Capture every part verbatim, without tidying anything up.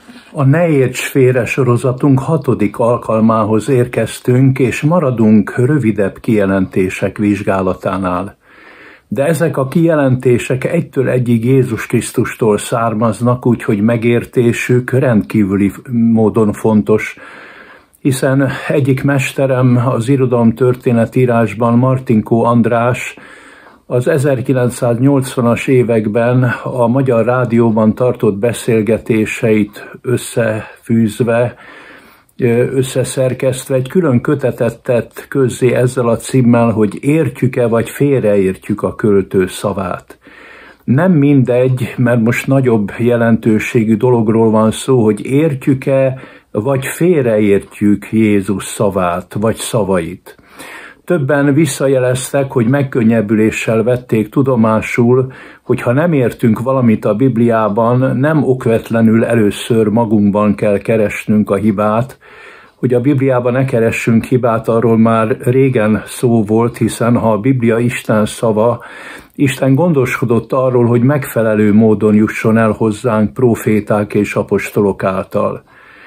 A Ne érts félre sorozatunk hatodik alkalmához érkeztünk, és maradunk rövidebb kijelentések vizsgálatánál. De ezek a kijelentések egytől egyig Jézus Krisztustól származnak, úgyhogy megértésük rendkívüli módon fontos, hiszen egyik mesterem az irodalomtörténetírásban, Martinkó András, az ezerkilencszáznyolcvanas években a Magyar Rádióban tartott beszélgetéseit összefűzve, összeszerkesztve egy külön kötetet tett közzé ezzel a címmel, hogy értjük-e vagy félreértjük a költő szavát. Nem mindegy, mert most nagyobb jelentőségű dologról van szó, hogy értjük-e vagy félreértjük Jézus szavát vagy szavait. Többen visszajeleztek, hogy megkönnyebbüléssel vették tudomásul, hogy ha nem értünk valamit a Bibliában, nem okvetlenül először magunkban kell keresnünk a hibát. Hogy a Bibliában ne keressünk hibát, arról már régen szó volt, hiszen ha a Biblia Isten szava, Isten gondoskodott arról, hogy megfelelő módon jusson el hozzánk próféták és apostolok által.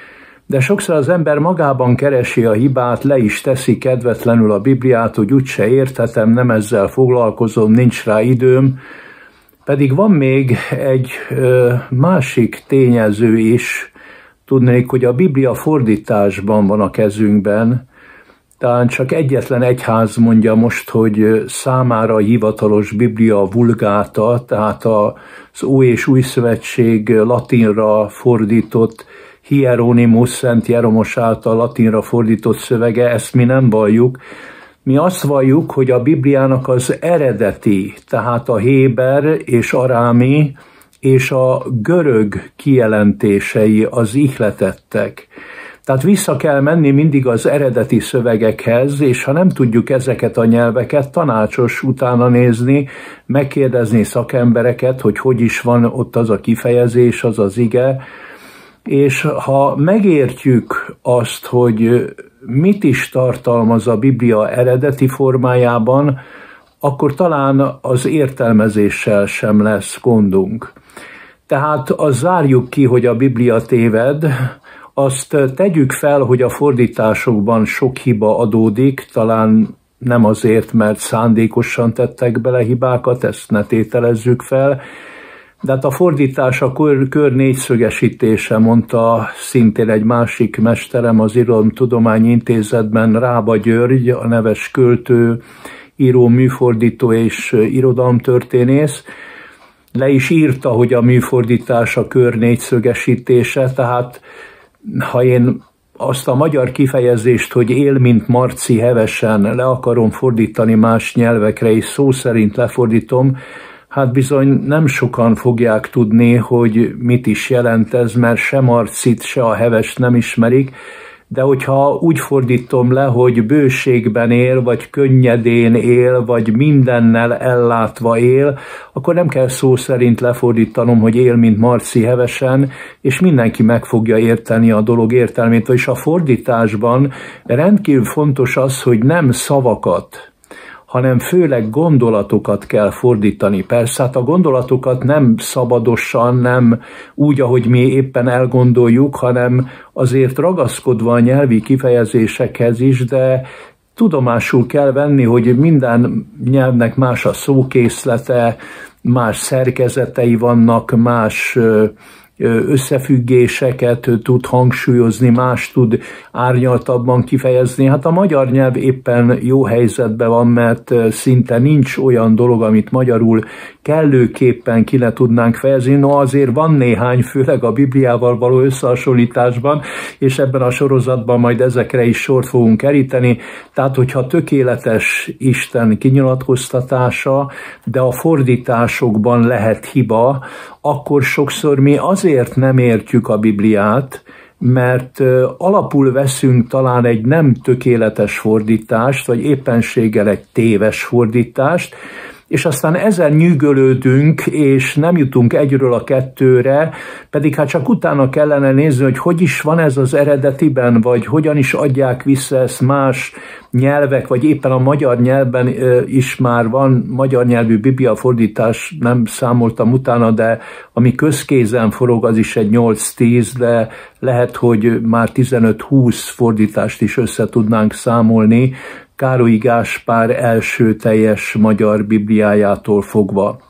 De sokszor az ember magában keresi a hibát, le is teszi kedvetlenül a Bibliát, hogy úgyse érthetem, nem ezzel foglalkozom, nincs rá időm. Pedig van még egy ö, másik tényező is, tudnék, hogy a Biblia fordításban van a kezünkben. Talán csak egyetlen egyház mondja most, hogy számára a hivatalos Biblia vulgáta, tehát az Ó és Új Szövetség latinra fordított Hieronymus, Szent Jeromos által latinra fordított szövege, ezt mi nem valljuk. Mi azt valljuk, hogy a Bibliának az eredeti, tehát a héber és arámi és a görög kijelentései az ihletettek. Tehát vissza kell menni mindig az eredeti szövegekhez, és ha nem tudjuk ezeket a nyelveket, tanácsos utána nézni, megkérdezni szakembereket, hogy hogy is van ott az a kifejezés, az az ige, és ha megértjük azt, hogy mit is tartalmaz a Biblia eredeti formájában, akkor talán az értelmezéssel sem lesz gondunk. Tehát azt zárjuk ki, hogy a Biblia téved, azt tegyük fel, hogy a fordításokban sok hiba adódik, talán nem azért, mert szándékosan tettek bele hibákat, ezt ne tételezzük fel, de hát a fordítás a kör, kör négyszögesítése, mondta szintén egy másik mesterem az Irodalomtudományi Intézetben, Rába György, a neves költő, író, műfordító és irodalomtörténész. Le is írta, hogy a műfordítás a kör négyszögesítése, tehát ha én azt a magyar kifejezést, hogy él, mint Marci hevesen, le akarom fordítani más nyelvekre, és szó szerint lefordítom, hát bizony nem sokan fogják tudni, hogy mit is jelent ez, mert se Marcit, se a hevest nem ismerik, de hogyha úgy fordítom le, hogy bőségben él, vagy könnyedén él, vagy mindennel ellátva él, akkor nem kell szó szerint lefordítanom, hogy él, mint Marci hevesen, és mindenki meg fogja érteni a dolog értelmét. Vagyis a fordításban rendkívül fontos az, hogy nem szavakat, hanem főleg gondolatokat kell fordítani. Persze hát a gondolatokat nem szabadosan, nem úgy, ahogy mi éppen elgondoljuk, hanem azért ragaszkodva a nyelvi kifejezésekhez is, de tudomásul kell venni, hogy minden nyelvnek más a szókészlete, más szerkezetei vannak, más összefüggéseket tud hangsúlyozni, más tud árnyaltabban kifejezni. Hát a magyar nyelv éppen jó helyzetben van, mert szinte nincs olyan dolog, amit magyarul kellőképpen ki ne tudnánk fejezni. No, azért van néhány, főleg a Bibliával való összehasonlításban, és ebben a sorozatban majd ezekre is sort fogunk keríteni. Tehát, hogyha tökéletes Isten kinyilatkoztatása, de a fordításokban lehet hiba, akkor sokszor mi azért nem értjük a Bibliát, mert alapul veszünk talán egy nem tökéletes fordítást, vagy éppenséggel egy téves fordítást, és aztán ezen nyűgölődünk, és nem jutunk egyről a kettőre, pedig hát csak utána kellene nézni, hogy hogy is van ez az eredetiben, vagy hogyan is adják vissza ezt más nyelvek, vagy éppen a magyar nyelvben is már van magyar nyelvű bibliafordítás, nem számoltam utána, de ami közkézen forog, az is egy nyolc-tíz, de lehet, hogy már tizenöt-húsz fordítást is össze tudnánk számolni, Károlyi Gáspár első teljes magyar bibliájától fogva.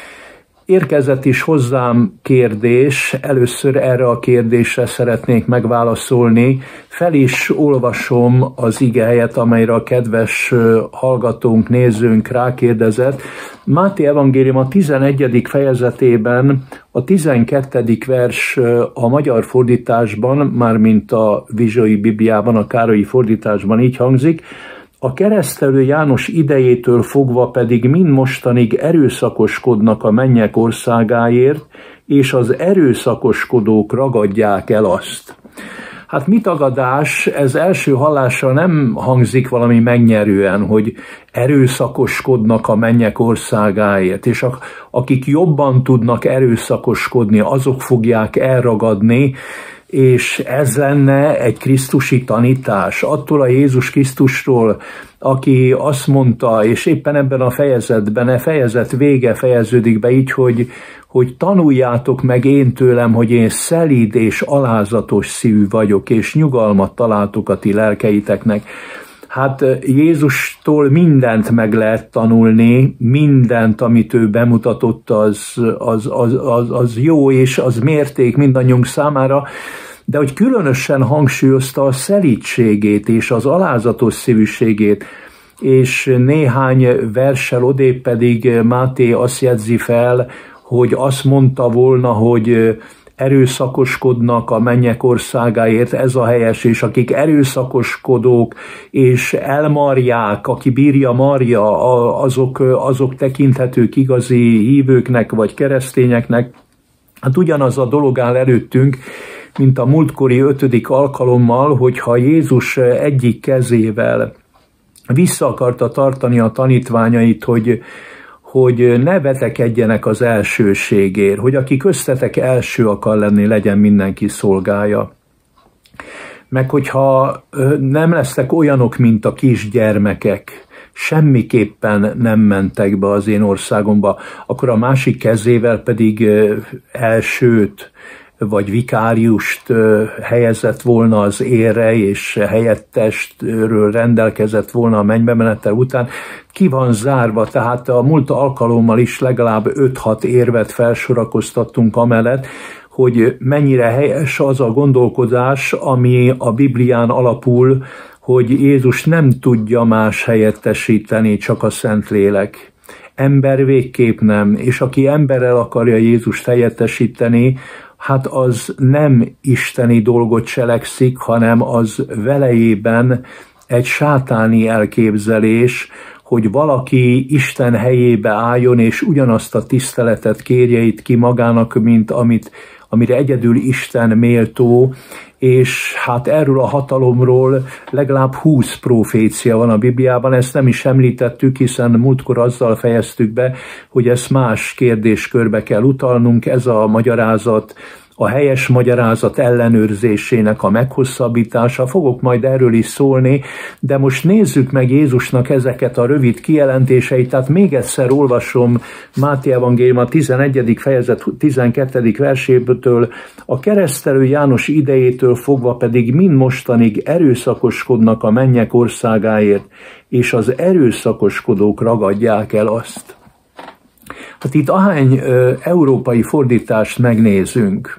Érkezett is hozzám kérdés, először erre a kérdésre szeretnék megválaszolni. Fel is olvasom az igehelyet, amelyre a kedves hallgatónk, nézőnk rákérdezett. Máté evangélium a tizenegyedik fejezetében a tizenkettedik vers a magyar fordításban, mármint a Vizsai Bibliában, a Károlyi fordításban így hangzik: a keresztelő János idejétől fogva pedig mind mostanig erőszakoskodnak a mennyek országáért, és az erőszakoskodók ragadják el azt. Hát mi tagadás, ez első hallásra nem hangzik valami megnyerően, hogy erőszakoskodnak a mennyek országáért, és akik jobban tudnak erőszakoskodni, azok fogják elragadni, és ez lenne egy krisztusi tanítás. Attól a Jézus Krisztusról, aki azt mondta, és éppen ebben a fejezetben, a fejezet vége fejeződik be így, hogy, hogy tanuljátok meg én tőlem, hogy én szelíd és alázatos szívű vagyok, és nyugalmat találtok a ti lelkeiteknek. Hát Jézustól mindent meg lehet tanulni, mindent, amit ő bemutatott, az, az, az, az, az jó, és az mérték mindannyiunk számára, de hogy különösen hangsúlyozta a szelídségét és az alázatos szívűségét, és néhány verssel odébb pedig Máté azt jegyzi fel, hogy azt mondta volna, hogy erőszakoskodnak a mennyek országáért, ez a helyes, és akik erőszakoskodók és elmarják, aki bírja marja, azok, azok tekinthetők igazi hívőknek vagy keresztényeknek. Hát ugyanaz a dolog áll előttünk, mint a múltkori ötödik alkalommal, hogyha Jézus egyik kezével vissza akarta tartani a tanítványait, hogy hogy ne vetekedjenek az elsőségért, hogy aki köztetek első akar lenni, legyen mindenki szolgája. Meg hogyha nem lesztek olyanok, mint a kisgyermekek, semmiképpen nem mentek be az én országomba, akkor a másik kezével pedig elsőt, vagy vikáriust helyezett volna az érre, és helyettestről rendelkezett volna a mennybe menete után, ki van zárva, tehát a múlt alkalommal is legalább öt-hat érvet felsorakoztattunk amellett, hogy mennyire helyes az a gondolkodás, ami a Biblián alapul, hogy Jézus nem tudja más helyettesíteni, csak a Szentlélek. Ember végképp nem, és aki emberrel akarja Jézust helyettesíteni, hát az nem isteni dolgot cselekszik, hanem az velejében egy sátáni elképzelés, hogy valaki Isten helyébe álljon, és ugyanazt a tiszteletet kérje itt ki magának, mint amit, amire egyedül Isten méltó, és hát erről a hatalomról legalább húsz profécia van a Bibliában, ezt nem is említettük, hiszen múltkor azzal fejeztük be, hogy ezt más kérdéskörbe kell utalnunk, ez a magyarázat, a helyes magyarázat ellenőrzésének a meghosszabbítása, fogok majd erről is szólni, de most nézzük meg Jézusnak ezeket a rövid kijelentéseit, tehát még egyszer olvasom Máté evangélium a tizenegyedik fejezet tizenkettedik verséből, a keresztelő János idejétől fogva pedig mind mostanig erőszakoskodnak a mennyek országáért, és az erőszakoskodók ragadják el azt. Hát itt ahány ö, európai fordítást megnézünk,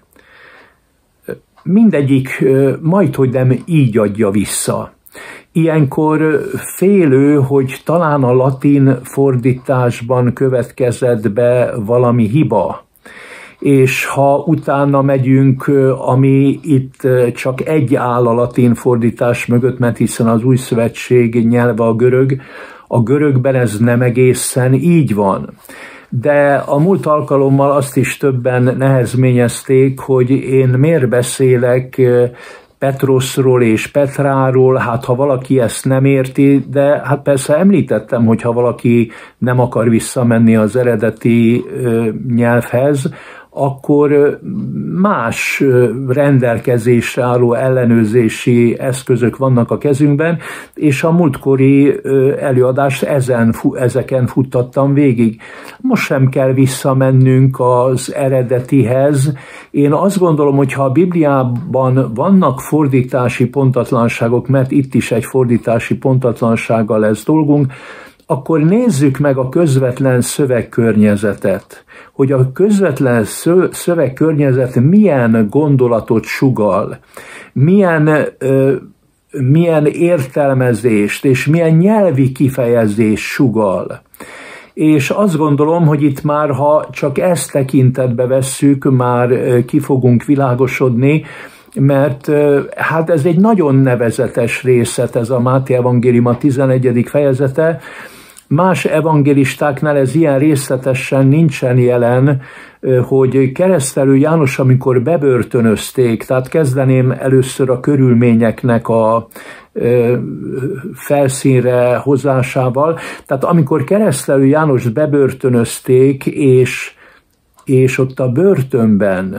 mindegyik ö, majdhogy nem így adja vissza. Ilyenkor félő, hogy talán a latin fordításban következett be valami hiba, és ha utána megyünk, ami itt csak egy áll a latin fordítás mögött, mert hiszen az új szövetség nyelve a görög, a görögben ez nem egészen így van. De a múlt alkalommal azt is többen nehezményezték, hogy én miért beszélek Petroszról és Petráról, hát ha valaki ezt nem érti, de hát persze említettem, hogy ha valaki nem akar visszamenni az eredeti nyelvhez, akkor más rendelkezésre álló ellenőrzési eszközök vannak a kezünkben, és a múltkori előadást ezen, ezeken futtattam végig. Most sem kell visszamennünk az eredetihez. Én azt gondolom, hogy ha a Bibliában vannak fordítási pontatlanságok, mert itt is egy fordítási pontatlansággal lesz dolgunk, akkor nézzük meg a közvetlen szövegkörnyezetet, hogy a közvetlen szövegkörnyezet milyen gondolatot sugall, milyen, ö, milyen értelmezést és milyen nyelvi kifejezést sugall. És azt gondolom, hogy itt már, ha csak ezt tekintetbe vesszük, már ki fogunk világosodni, mert hát ez egy nagyon nevezetes részlet, ez a Máté evangélium a tizenegyedik fejezete. Más evangélistáknál ez ilyen részletesen nincsen jelen, hogy Keresztelő János, amikor bebörtönözték, tehát kezdeném először a körülményeknek a felszínre hozásával, tehát amikor Keresztelő Jánost bebörtönözték, és, és ott a börtönben,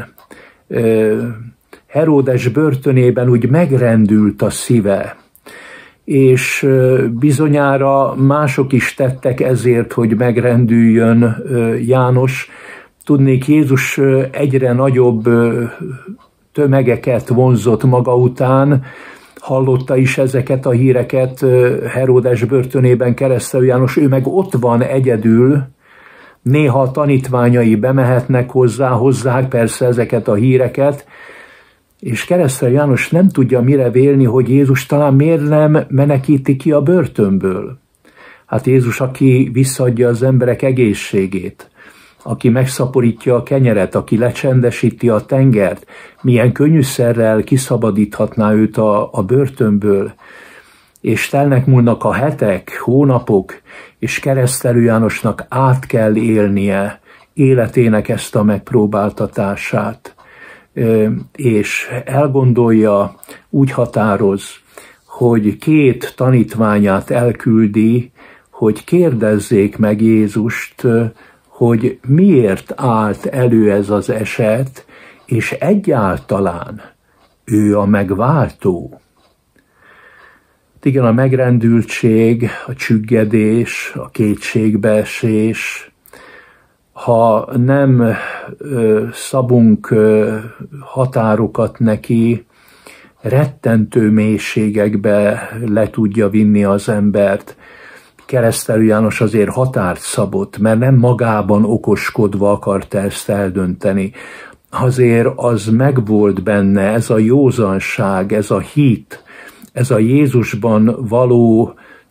Heródes börtönében úgy megrendült a szíve, és bizonyára mások is tettek ezért, hogy megrendüljön János. Tudnék, Jézus egyre nagyobb tömegeket vonzott maga után, hallotta is ezeket a híreket Heródes börtönében Keresztelő János, ő meg ott van egyedül, néha a tanítványai bemehetnek hozzá, hozzák persze ezeket a híreket, és Keresztelő János nem tudja mire vélni, hogy Jézus talán miért nem menekíti ki a börtönből. Hát Jézus, aki visszaadja az emberek egészségét, aki megszaporítja a kenyeret, aki lecsendesíti a tengert, milyen könnyűszerrel kiszabadíthatná őt a, a börtönből. És telnek múlnak a hetek, hónapok, és Keresztelő Jánosnak át kell élnie életének ezt a megpróbáltatását. És elgondolja, úgy határoz, hogy két tanítványát elküldi, hogy kérdezzék meg Jézust, hogy miért állt elő ez az eset, és egyáltalán ő a megváltó. Igen, a megrendültség, a csüggedés, a kétségbeesés, ha nem ö, szabunk ö, határokat neki, rettentő mélységekbe le tudja vinni az embert. Keresztelő János azért határt szabott, mert nem magában okoskodva akarta ezt eldönteni. Azért az megvolt benne, ez a józanság, ez a hit, ez a Jézusban való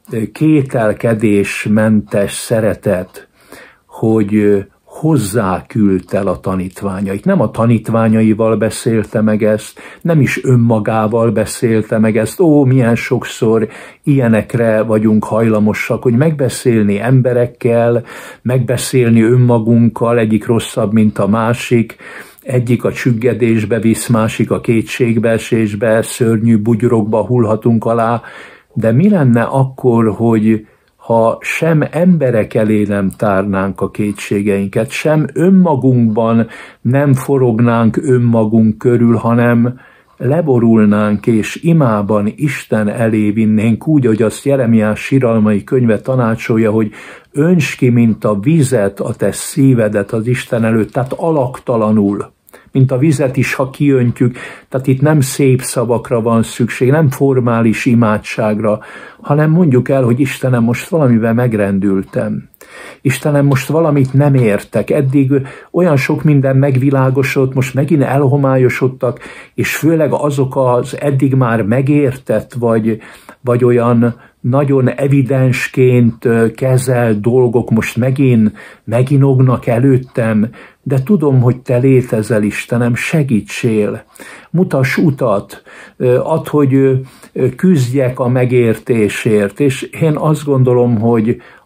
kételkedésmentes szeretet, hogy hozzá küldt el a tanítványait. Nem a tanítványaival beszélte meg ezt, nem is önmagával beszélte meg ezt. Ó, milyen sokszor ilyenekre vagyunk hajlamosak, hogy megbeszélni emberekkel, megbeszélni önmagunkkal, egyik rosszabb, mint a másik, egyik a csüggedésbe visz, másik a kétségbeesésbe, szörnyű bugyrokba hullhatunk alá, de mi lenne akkor, hogy ha sem emberek elé nem tárnánk a kétségeinket, sem önmagunkban nem forognánk önmagunk körül, hanem leborulnánk és imában Isten elé vinnénk, úgy, hogy azt Jeremiás siralmai könyve tanácsolja, hogy önts ki, mint a vizet a te szívedet az Isten előtt, tehát alaktalanul, mint a vizet is, ha kiöntjük, tehát itt nem szép szavakra van szükség, nem formális imádságra, hanem mondjuk el, hogy Istenem, most valamivel megrendültem. Istenem, most valamit nem értek, eddig olyan sok minden megvilágosodott, most megint elhomályosodtak, és főleg azok az eddig már megértett, vagy, vagy olyan nagyon evidensként kezelt dolgok most megint meginognak előttem, de tudom, hogy te létezel, Istenem, segítsél, mutass utat, add, hogy küzdjek a megértésért, és én azt gondolom, hogy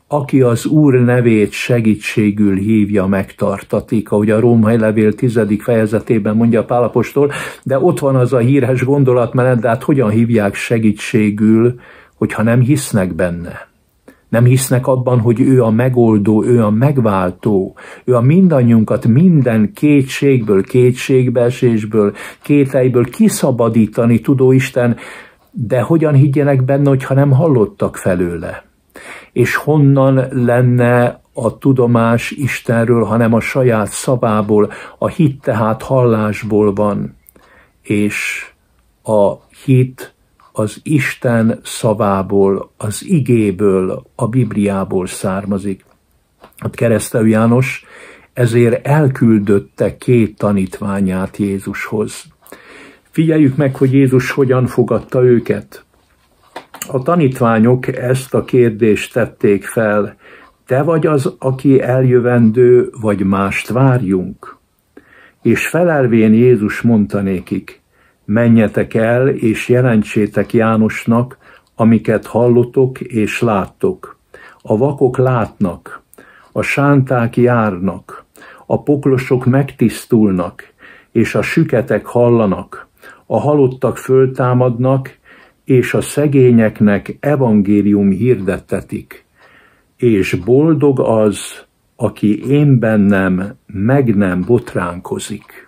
aki az Úr nevét segítségül hívja, megtartatik, ahogy a Római levél tizedik fejezetében mondja Pál apostol, de ott van az a híres gondolatmenet, de hát hogyan hívják segítségül, hogyha nem hisznek benne? Nem hisznek abban, hogy ő a megoldó, ő a megváltó, ő a mindannyiunkat minden kétségből, kétségbeesésből, kételyből kiszabadítani tudó Isten, de hogyan higgyenek benne, hogyha nem hallottak felőle? És honnan lenne a tudomás Istenről, hanem a saját szavából, a hit tehát hallásból van, és a hit az Isten szavából, az igéből, a Bibliából származik. A Keresztelő János ezért elküldötte két tanítványát Jézushoz. Figyeljük meg, hogy Jézus hogyan fogadta őket. A tanítványok ezt a kérdést tették fel: te vagy az, aki eljövendő, vagy mást várjunk? És felelvén Jézus mondta nékik: menjetek el, és jelentsétek Jánosnak, amiket hallotok és láttok. A vakok látnak, a sánták járnak, a poklosok megtisztulnak, és a süketek hallanak, a halottak föltámadnak, és a szegényeknek evangélium hirdettetik. És boldog az, aki én bennem meg nem botránkozik.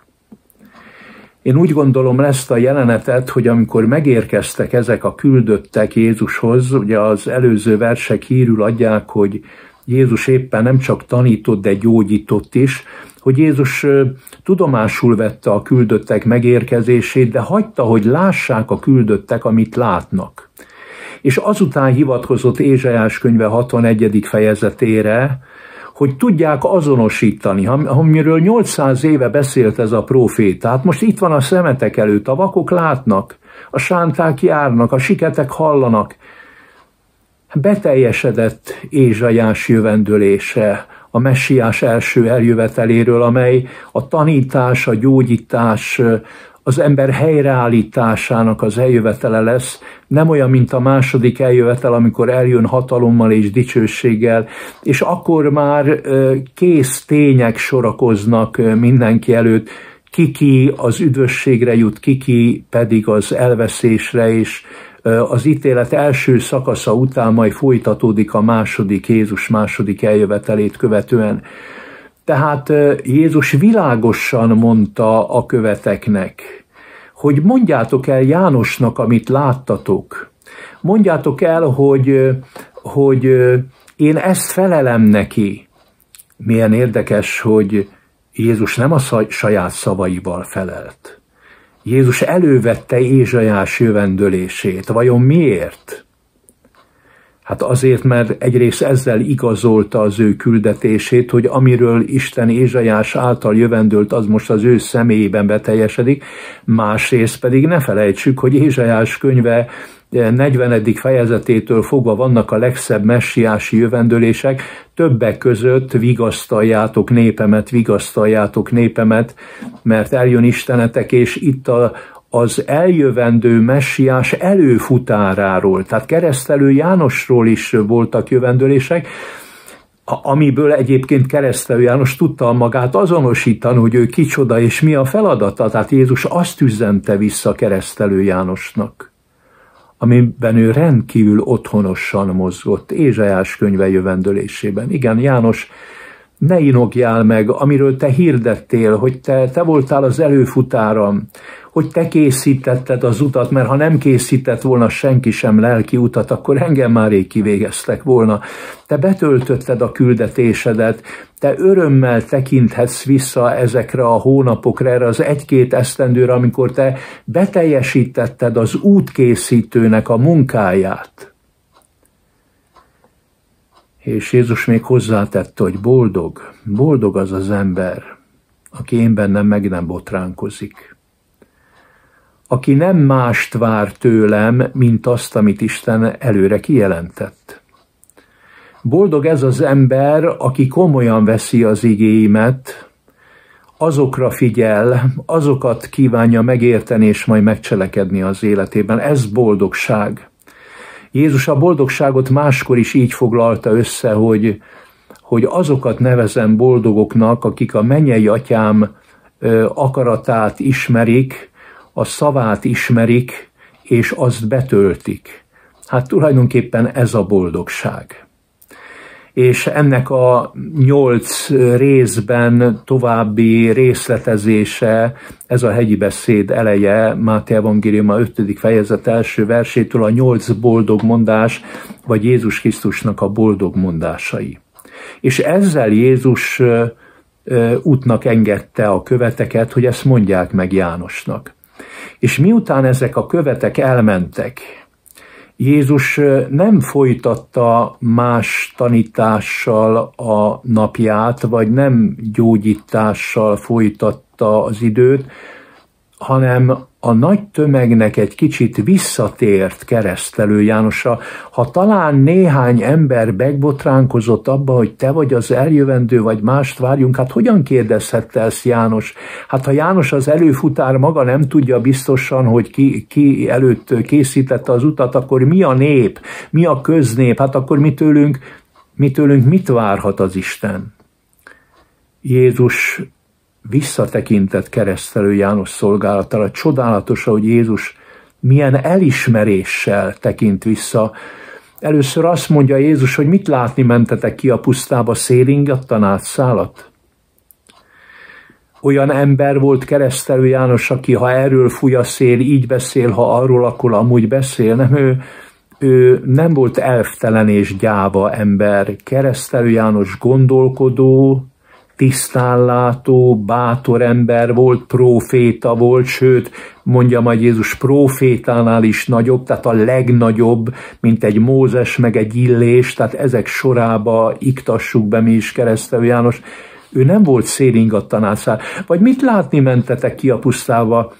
Én úgy gondolom ezt a jelenetet, hogy amikor megérkeztek ezek a küldöttek Jézushoz, ugye az előző versek hírül adják, hogy Jézus éppen nem csak tanított, de gyógyított is, hogy Jézus tudomásul vette a küldöttek megérkezését, de hagyta, hogy lássák a küldöttek, amit látnak. És azután hivatkozott Ézsaiás könyve hatvanegyedik fejezetére, hogy tudják azonosítani, amiről nyolcszáz éve beszélt ez a próféta. Hát most itt van a szemetek előtt, a vakok látnak, a sánták járnak, a siketek hallanak. Beteljesedett Ézsaiás jövendölése a messiás első eljöveteléről, amely a tanítás, a gyógyítás, az ember helyreállításának az eljövetele lesz, nem olyan, mint a második eljövetel, amikor eljön hatalommal és dicsőséggel, és akkor már kész tények sorakoznak mindenki előtt, kiki az üdvösségre jut, kiki pedig az elveszésre, és az ítélet első szakasza után majd folytatódik a második, Jézus második eljövetelét követően. Tehát Jézus világosan mondta a követeknek, hogy mondjátok el Jánosnak, amit láttatok. Mondjátok el, hogy, hogy én ezt felelem neki. Milyen érdekes, hogy Jézus nem a saját szavaival felelt. Jézus elővette Ézsaiás jövendölését. Vajon miért? Hát azért, mert egyrészt ezzel igazolta az ő küldetését, hogy amiről Isten Ézsaiás által jövendölt, az most az ő személyében beteljesedik. Másrészt pedig ne felejtsük, hogy Ézsaiás könyve negyvenedik fejezetétől fogva vannak a legszebb messiási jövendölések, többek között vigasztaljátok népemet, vigasztaljátok népemet, mert eljön Istenetek, és itt a az eljövendő messiás előfutáráról, tehát Keresztelő Jánosról is voltak jövendölések, amiből egyébként Keresztelő János tudta magát azonosítani, hogy ő kicsoda és mi a feladata. Tehát Jézus azt üzente vissza Keresztelő Jánosnak, amiben ő rendkívül otthonosan mozgott Ézsaiás könyve jövendölésében. Igen, János, ne inogjál meg, amiről te hirdettél, hogy te, te voltál az előfutáram, hogy te készítetted az utat, mert ha nem készített volna senki sem lelki utat, akkor engem már rég kivégeztek volna. Te betöltötted a küldetésedet, te örömmel tekinthetsz vissza ezekre a hónapokra, erre az egy-két esztendőre, amikor te beteljesítetted az útkészítőnek a munkáját. És Jézus még hozzátette, hogy boldog, boldog az az ember, aki én bennem meg nem botránkozik. Aki nem mást vár tőlem, mint azt, amit Isten előre kijelentett. Boldog ez az ember, aki komolyan veszi az igéimet, azokra figyel, azokat kívánja megérteni és majd megcselekedni az életében. Ez boldogság. Jézus a boldogságot máskor is így foglalta össze, hogy, hogy azokat nevezem boldogoknak, akik a mennyei atyám akaratát ismerik, a szavát ismerik, és azt betöltik. Hát tulajdonképpen ez a boldogság. És ennek a nyolc részben további részletezése, ez a hegyi beszéd eleje, Máté evangélium a ötödik fejezet első versétől a nyolc boldog mondás, vagy Jézus Krisztusnak a boldog mondásai. És ezzel Jézus útnak engedte a követeket, hogy ezt mondják meg Jánosnak. És miután ezek a követek elmentek, Jézus nem folytatta más tanítással a napját, vagy nem gyógyítással folytatta az időt, hanem a nagy tömegnek egy kicsit visszatért Keresztelő Jánosra. Ha talán néhány ember megbotránkozott abba, hogy te vagy az eljövendő, vagy mást várjunk, hát hogyan kérdezhette ezt János? Hát ha János az előfutár maga nem tudja biztosan, hogy ki, ki előtt készítette az utat, akkor mi a nép, mi a köznép, hát akkor mi tőlünk, mi tőlünk mit várhat az Isten? Jézus visszatekintett Keresztelő János szolgálatára. Csodálatos, hogy Jézus milyen elismeréssel tekint vissza. Először azt mondja Jézus, hogy mit látni mentetek ki a pusztába, szélingattan átszálat? Olyan ember volt Keresztelő János, aki ha erről fúj a szél, így beszél, ha arról, akkor amúgy beszél. Nem, ő, ő nem volt elftelen és gyáva ember. Keresztelő János gondolkodó, tisztánlátó, bátor ember volt, próféta volt, sőt, mondja majd Jézus, prófétánál is nagyobb, tehát a legnagyobb, mint egy Mózes, meg egy Illés, tehát ezek sorába iktassuk be mi is Keresztelő János. Ő nem volt szélingattan átszál. Vagy mit látni mentetek ki a pusztába?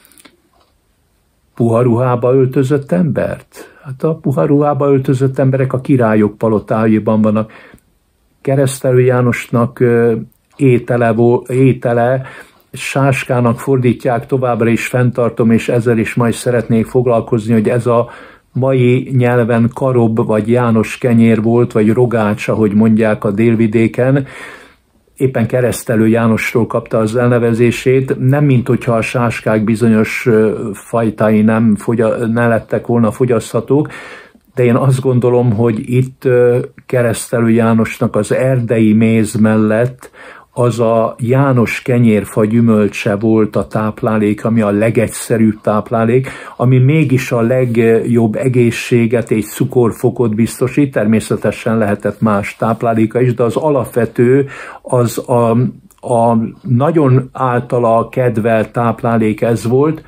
Puha ruhába öltözött embert? Hát a puha ruhába öltözött emberek a királyok palotáiban vannak. Keresztelő Jánosnak étele, étele sáskának fordítják, továbbra is fenntartom, és ezzel is majd szeretnék foglalkozni, hogy ez a mai nyelven karob, vagy János kenyér volt, vagy rogács, ahogy mondják a délvidéken. Éppen Keresztelő Jánosról kapta az elnevezését, nem mint hogyha a sáskák bizonyos fajtái nem, fogya, ne lettek volna fogyaszthatók, de én azt gondolom, hogy itt Keresztelő Jánosnak az erdei méz mellett az a János kenyérfa gyümölcse volt a táplálék, ami a legegyszerűbb táplálék, ami mégis a legjobb egészséget és cukorfokot biztosít, természetesen lehetett más tápláléka is, de az alapvető az a, a nagyon általa kedvelt táplálék ez volt,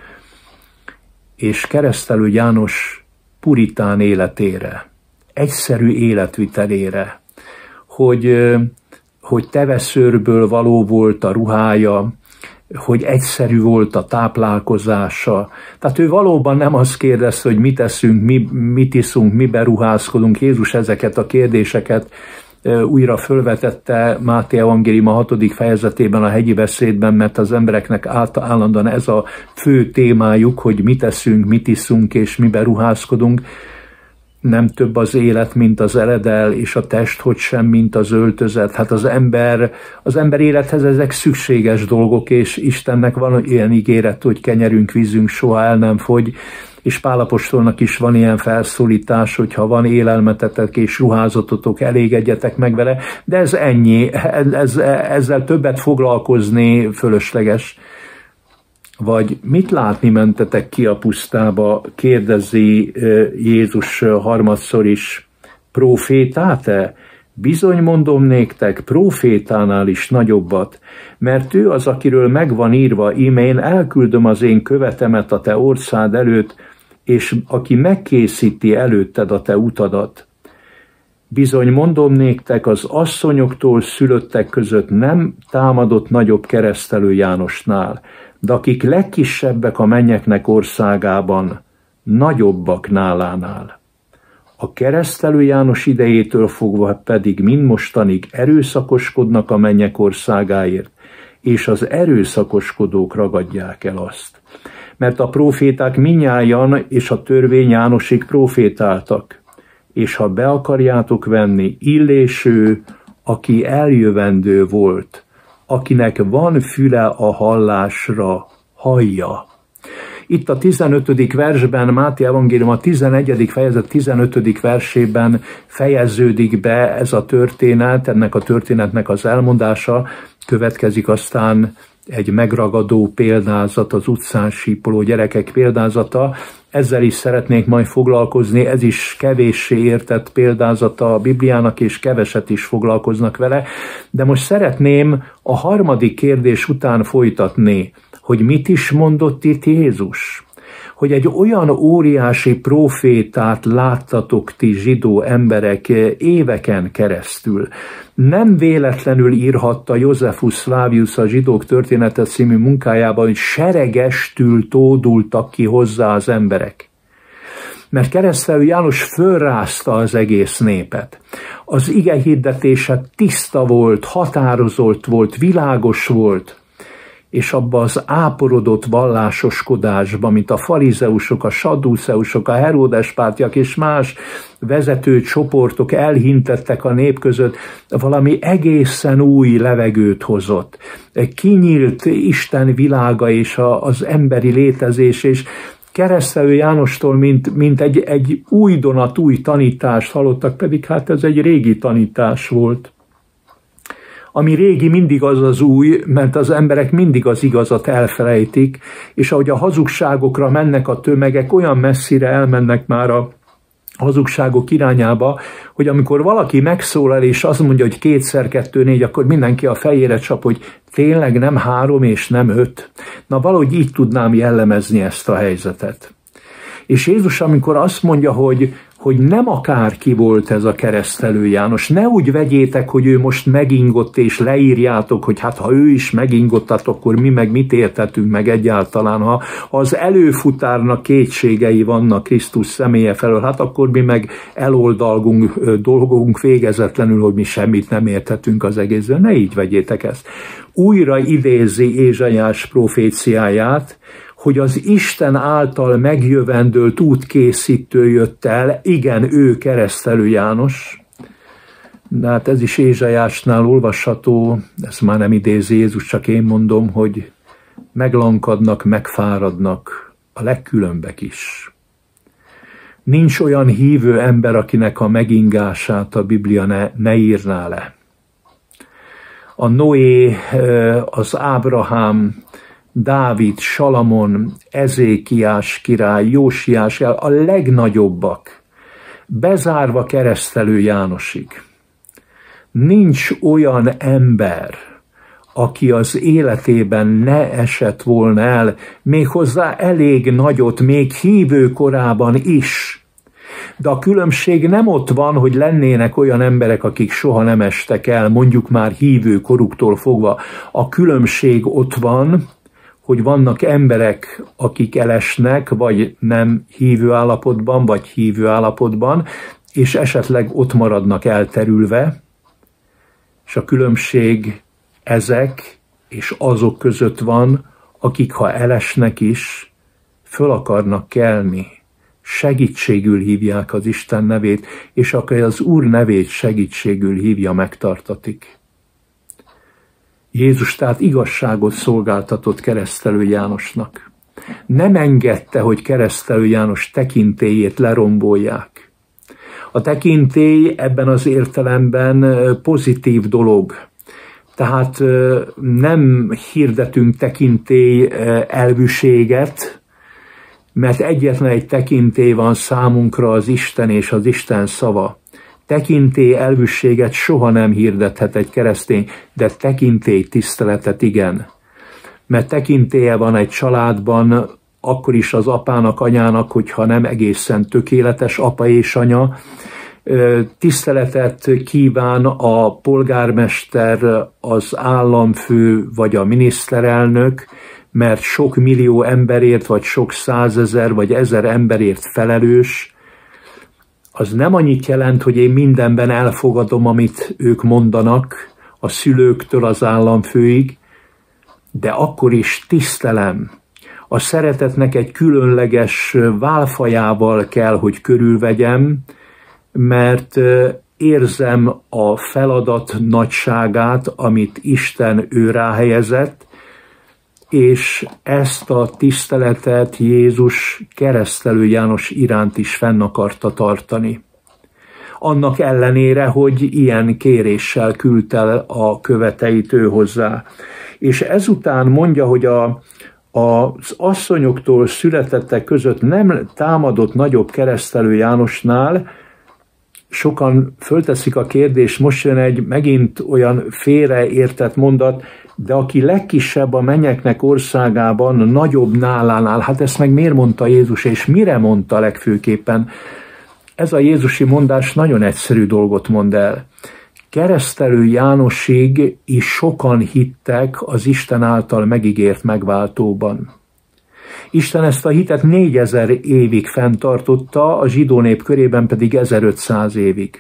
és Keresztelő János puritán életére, egyszerű életvitelére, hogy hogy teveszőrből való volt a ruhája, hogy egyszerű volt a táplálkozása. Tehát ő valóban nem azt kérdezte, hogy mit eszünk, mi, mit iszunk, miben ruházkodunk. Jézus ezeket a kérdéseket újra fölvetette Máté evangélium a hatodik fejezetében, a hegyi beszédben, mert az embereknek állandóan ez a fő témájuk, hogy mit eszünk, mit iszunk és miben ruházkodunk. Nem több az élet, mint az eledel, és a test, hogy sem, mint az öltözet. Hát az ember, az ember élethez ezek szükséges dolgok, és Istennek van ilyen ígéret, hogy kenyerünk, vízünk soha el nem fogy, és Pál apostolnak is van ilyen felszólítás, hogy ha van élelmetetek és ruházatotok, elégedjetek meg vele, de ez ennyi, ez, ezzel többet foglalkozni fölösleges. Vagy mit látni mentetek ki a pusztába, kérdezi Jézus harmadszor is, prófétát-e? Bizony mondom néktek, prófétánál is nagyobbat, mert ő az, akiről megvan írva, íme én elküldöm az én követemet a te orszád előtt, és aki megkészíti előtted a te utadat. Bizony mondom néktek, az asszonyoktól szülöttek között nem támadott nagyobb Keresztelő Jánosnál, de akik legkisebbek a mennyeknek országában, nagyobbak nálánál. A Keresztelő János idejétől fogva pedig mindmostanig erőszakoskodnak a mennyek országáért, és az erőszakoskodók ragadják el azt. Mert a próféták mindnyájan és a törvény Jánosig prófétáltak. és ha be akarjátok venni, Illés ő, aki eljövendő volt, akinek van füle a hallásra, hallja. Itt a tizenötödik versben, Máté evangélium a tizenegyedik fejezet tizenötödik versében fejeződik be ez a történet, ennek a történetnek az elmondása, következik aztán egy megragadó példázat, az utcán sípoló gyerekek példázata. Ezzel is szeretnék majd foglalkozni, ez is kevéssé értett példázata a Bibliának, és keveset is foglalkoznak vele, de most szeretném a harmadik kérdés után folytatni, hogy mit is mondott itt Jézus? Hogy egy olyan óriási prófétát láttatok ti zsidó emberek éveken keresztül. Nem véletlenül írhatta Josephus Flavius a Zsidók története című munkájában, hogy seregestül tódultak ki hozzá az emberek. Mert Keresztelő János fölrázta az egész népet. Az ige hirdetése tiszta volt, határozott volt, világos volt, és abba az áporodott vallásoskodásba, mint a farizeusok, a sadduceusok, a Heródespártiak és más vezető csoportok elhintettek a nép között, valami egészen új levegőt hozott. Kinyílt Isten világa és az emberi létezés, és Keresztelő Jánostól, mint, mint egy, egy új donat, új tanítást hallottak, pedig hát ez egy régi tanítás volt. Ami régi, mindig az az új, mert az emberek mindig az igazat elfelejtik, és ahogy a hazugságokra mennek a tömegek, olyan messzire elmennek már a hazugságok irányába, hogy amikor valaki megszólal, és azt mondja, hogy kétszer kettő négy, akkor mindenki a fejére csap, hogy tényleg nem három és nem öt. Na valahogy így tudnám jellemezni ezt a helyzetet. És Jézus, amikor azt mondja, hogy, hogy nem akárki volt ez a Keresztelő János, ne úgy vegyétek, hogy ő most megingott, és leírjátok, hogy hát ha ő is megingott, akkor mi meg mit értetünk meg egyáltalán, ha, ha az előfutárnak kétségei vannak Krisztus személye felől, hát akkor mi meg eloldalgunk, dolgunk végezetlenül, hogy mi semmit nem értetünk az egészben. Ne így vegyétek ezt. Újra idézi Ézsaiás proféciáját, hogy az Isten által megjövendőlt útkészítő jött el, igen, ő Keresztelő János, de hát ez is Ézsaiásnál olvasható, ezt már nem idézi Jézus, csak én mondom, hogy meglankadnak, megfáradnak a legkülönbek is. Nincs olyan hívő ember, akinek a megingását a Biblia ne, ne írná le. A Noé, az Ábrahám, Dávid, Salamon, Ezékiás király, Jósiás, a legnagyobbak, bezárva Keresztelő Jánosig. Nincs olyan ember, aki az életében ne esett volna el, méghozzá elég nagyot, még hívő korában is. De a különbség nem ott van, hogy lennének olyan emberek, akik soha nem estek el, mondjuk már hívő koruktól fogva. A különbség ott van, hogy vannak emberek, akik elesnek, vagy nem hívő állapotban, vagy hívő állapotban, és esetleg ott maradnak elterülve, és a különbség ezek és azok között van, akik ha elesnek is, föl akarnak kelni, segítségül hívják az Isten nevét, és aki az Úr nevét segítségül hívja, megtartatik. Jézus tehát igazságot szolgáltatott Keresztelő Jánosnak. Nem engedte, hogy Keresztelő János tekintélyét lerombolják. A tekintély ebben az értelemben pozitív dolog. Tehát nem hirdetünk tekintély elvűséget, mert egyetlen egy tekintély van számunkra, az Isten és az Isten szava. Tekintély elvűséget soha nem hirdethet egy keresztény, de tekintély tiszteletet igen. Mert tekintélye van egy családban, akkor is az apának, anyának, hogyha nem egészen tökéletes apa és anya. Tiszteletet kíván a polgármester, az államfő vagy a miniszterelnök, mert sok millió emberért, vagy sok százezer, vagy ezer emberért felelős. Az nem annyit jelent, hogy én mindenben elfogadom, amit ők mondanak, a szülőktől az államfőig, de akkor is tisztelem. A szeretetnek egy különleges válfajával kell, hogy körülvegyem, mert érzem a feladat nagyságát, amit Isten ő ráhelyezett, és ezt a tiszteletet Jézus Keresztelő János iránt is fenn akarta tartani. Annak ellenére, hogy ilyen kéréssel küldte a követeit ő hozzá. És ezután mondja, hogy a, az asszonyoktól születettek között nem támadott nagyobb Keresztelő Jánosnál. Sokan fölteszik a kérdést, most jön egy megint olyan félreértett mondat, de aki legkisebb a mennyeknek országában, nagyobb nálánál, hát ezt meg miért mondta Jézus, és mire mondta legfőképpen? Ez a jézusi mondás nagyon egyszerű dolgot mond el. Keresztelő Jánosig is sokan hittek az Isten által megígért megváltóban. Isten ezt a hitet négyezer évig fenntartotta, a zsidó nép körében pedig ezerötszáz évig.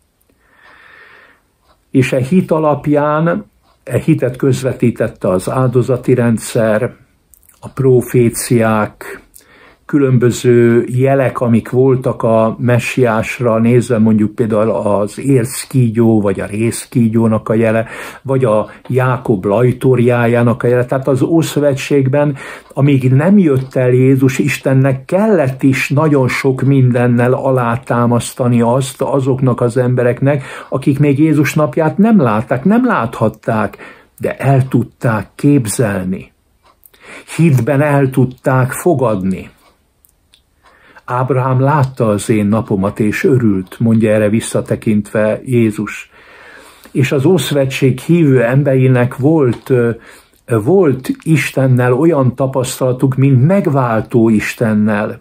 És e hit alapján, e hitet közvetítette az áldozati rendszer, a proféciák, különböző jelek, amik voltak a messiásra nézve, mondjuk például az érckígyó, vagy a rézkígyónak a jele, vagy a Jákob lajtorjájának a jele. Tehát az Ószövetségben, amíg nem jött el Jézus, Istennek kellett is nagyon sok mindennel alátámasztani azt azoknak az embereknek, akik még Jézus napját nem látták, nem láthatták, de el tudták képzelni. Hitben el tudták fogadni. Ábrahám látta az én napomat, és örült, mondja erre visszatekintve Jézus. És az Ószövetség hívő emberinek volt, volt Istennel olyan tapasztalatuk, mint megváltó Istennel.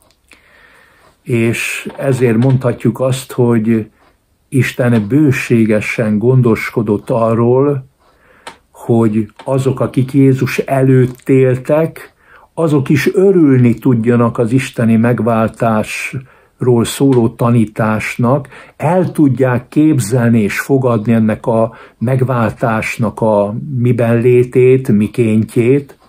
És ezért mondhatjuk azt, hogy Isten bőségesen gondoskodott arról, hogy azok, akik Jézus előtt éltek, azok is örülni tudjanak az isteni megváltásról szóló tanításnak, el tudják képzelni és fogadni ennek a megváltásnak a miben létét, mikéntjét.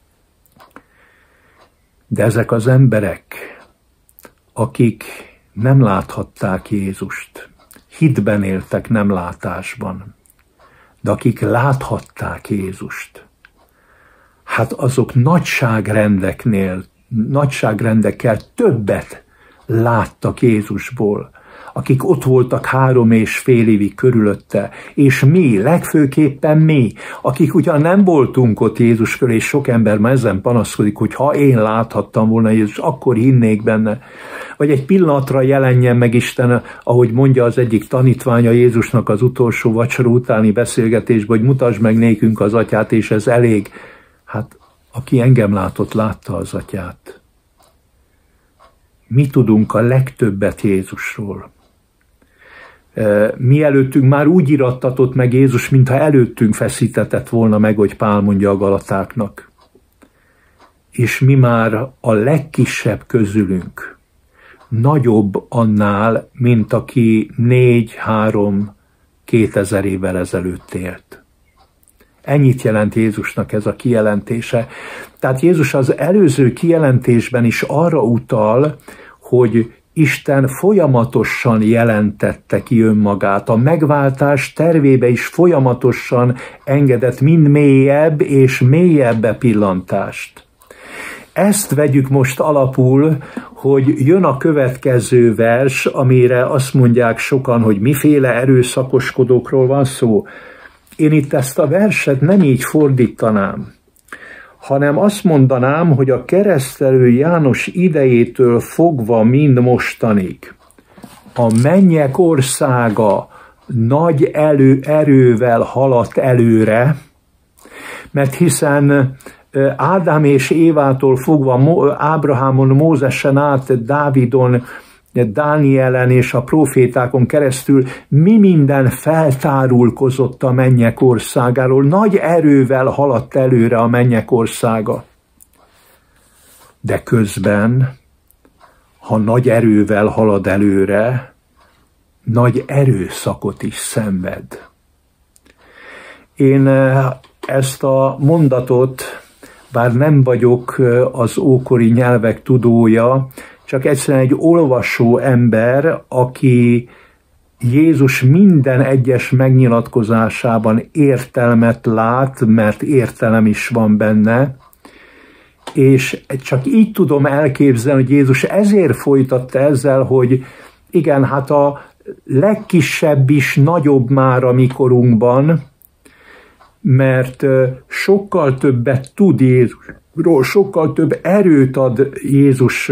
De ezek az emberek, akik nem láthatták Jézust, hitben éltek, nem látásban, de akik láthatták Jézust, hát azok nagyságrendeknél, nagyságrendekkel többet láttak Jézusból, akik ott voltak három és fél évig körülötte, és mi, legfőképpen mi, akik ugyan nem voltunk ott Jézus körül, és sok ember már ezen panaszkodik, hogy ha én láthattam volna Jézus, akkor hinnék benne. Vagy egy pillanatra jelenjen meg Isten, ahogy mondja az egyik tanítványa Jézusnak az utolsó vacsora utáni beszélgetésben, hogy mutasd meg nékünk az atyát, és ez elég. Hát, aki engem látott, látta az atyát. Mi tudunk a legtöbbet Jézusról. Mi előttünk már úgy irattatott meg Jézus, mintha előttünk feszítetett volna meg, hogy Pál mondja a galatáknak. És mi már a legkisebb közülünk, nagyobb annál, mint aki négy, három, kétezer évvel ezelőtt élt. Ennyit jelent Jézusnak ez a kijelentése. Tehát Jézus az előző kijelentésben is arra utal, hogy Isten folyamatosan jelentette ki önmagát. A megváltás tervébe is folyamatosan engedett mind mélyebb és mélyebb bepillantást. Ezt vegyük most alapul, hogy jön a következő vers, amire azt mondják sokan, hogy miféle erőszakoskodókról van szó. Én itt ezt a verset nem így fordítanám, hanem azt mondanám, hogy a Keresztelő János idejétől fogva mind mostanig a mennyek országa nagy elő, erővel haladt előre, mert hiszen Ádám és Évától fogva Ábrahámon, Mózesen át, Dávidon, Dánielen és a profétákon keresztül mi minden feltárulkozott a mennyek országáról. Nagy erővel haladt előre a mennyek országa. De közben, ha nagy erővel halad előre, nagy erőszakot is szenved. Én ezt a mondatot, bár nem vagyok az ókori nyelvek tudója, csak egyszerűen egy olvasó ember, aki Jézus minden egyes megnyilatkozásában értelmet lát, mert értelem is van benne, és csak így tudom elképzelni, hogy Jézus ezért folytatta ezzel, hogy igen, hát a legkisebb is nagyobb már a mi korunkban, mert sokkal többet tud Jézusról, sokkal több erőt ad Jézus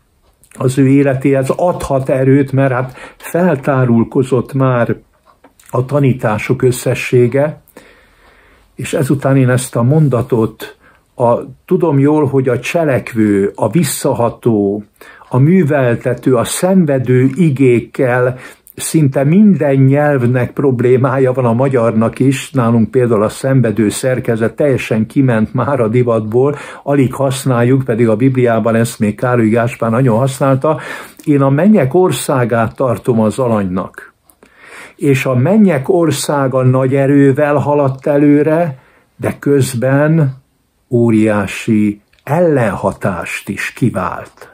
az ő életéhez, adhat erőt, mert hát feltárulkozott már a tanítások összessége, és ezután én ezt a mondatot, a, tudom jól, hogy a cselekvő, a visszaható, a műveltető, a szenvedő igékkel szinte minden nyelvnek problémája van, a magyarnak is, nálunk például a szenvedő szerkezet teljesen kiment már a divatból, alig használjuk, pedig a Bibliában ezt még Károly Gáspár nagyon használta. Én a mennyek országát tartom az alanynak, és a mennyek országa nagy erővel haladt előre, de közben óriási ellenhatást is kivált.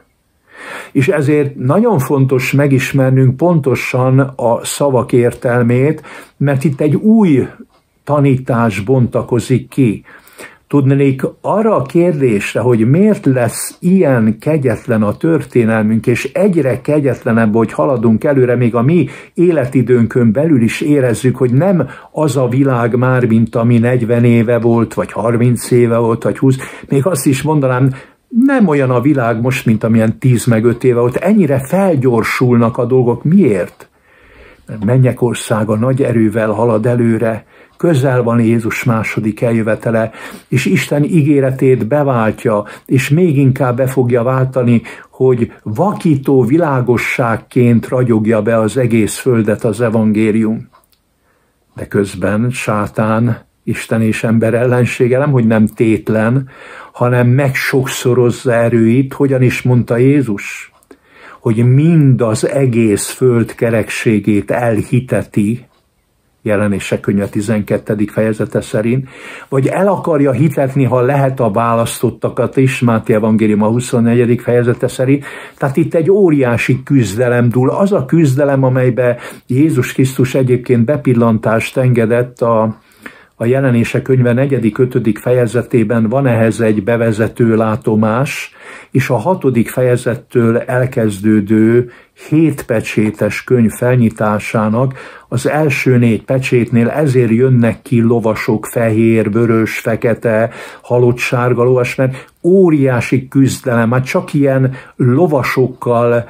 És ezért nagyon fontos megismernünk pontosan a szavak értelmét, mert itt egy új tanítás bontakozik ki. Tudnék arra a kérdésre, hogy miért lesz ilyen kegyetlen a történelmünk, és egyre kegyetlenebb, hogy haladunk előre, még a mi életidőnkön belül is érezzük, hogy nem az a világ már, mint ami negyven éve volt, vagy harminc éve volt, vagy húsz, még azt is mondanám, nem olyan a világ most, mint amilyen tíz meg öt éve volt. Ennyire felgyorsulnak a dolgok. Miért? Mert mennyek országa nagy erővel halad előre, közel van Jézus második eljövetele, és Isten ígéretét beváltja, és még inkább be fogja váltani, hogy vakító világosságként ragyogja be az egész földet az evangélium. De közben sátán, Isten és ember ellensége nem, hogy nem tétlen, hanem megsokszorozza erőit, hogyan is mondta Jézus, hogy mind az egész föld kerekségét elhiteti, Jelenések könyve tizenkettedik fejezete szerint, vagy el akarja hitetni, ha lehet, a választottakat is, Máté evangélium a huszonnegyedik fejezete szerint. Tehát itt egy óriási küzdelem dúl. Az a küzdelem, amelybe Jézus Krisztus egyébként bepillantást engedett a A Jelenések könyve negyedik, ötödik fejezetében van ehhez egy bevezető látomás, és a hatodik fejezettől elkezdődő hétpecsétes könyv felnyitásának az első négy pecsétnél ezért jönnek ki lovasok, fehér, vörös, fekete, halott sárga lovas, mert óriási küzdelem, hát csak ilyen lovasokkal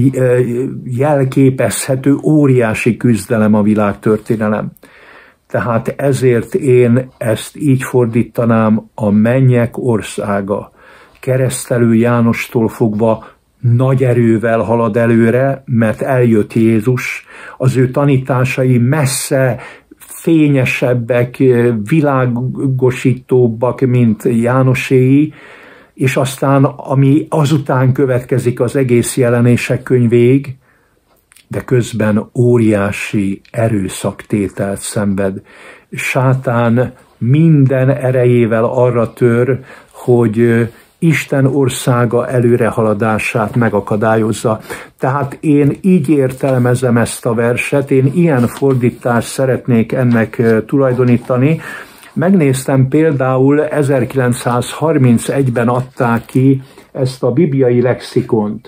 jelképezhető óriási küzdelem a világtörténelem. Tehát ezért én ezt így fordítanám, a mennyek országa Keresztelő Jánostól fogva nagy erővel halad előre, mert eljött Jézus, az ő tanításai messze fényesebbek, világosítóbbak, mint Jánoséi, és aztán, ami azután következik az egész Jelenések könyvéig, de közben óriási erőszaktételt szenved. Sátán minden erejével arra tör, hogy Isten országa előrehaladását megakadályozza. Tehát én így értelmezem ezt a verset, én ilyen fordítást szeretnék ennek tulajdonítani. Megnéztem például ezerkilencszázharmincegyben adták ki ezt a bibliai lexikont.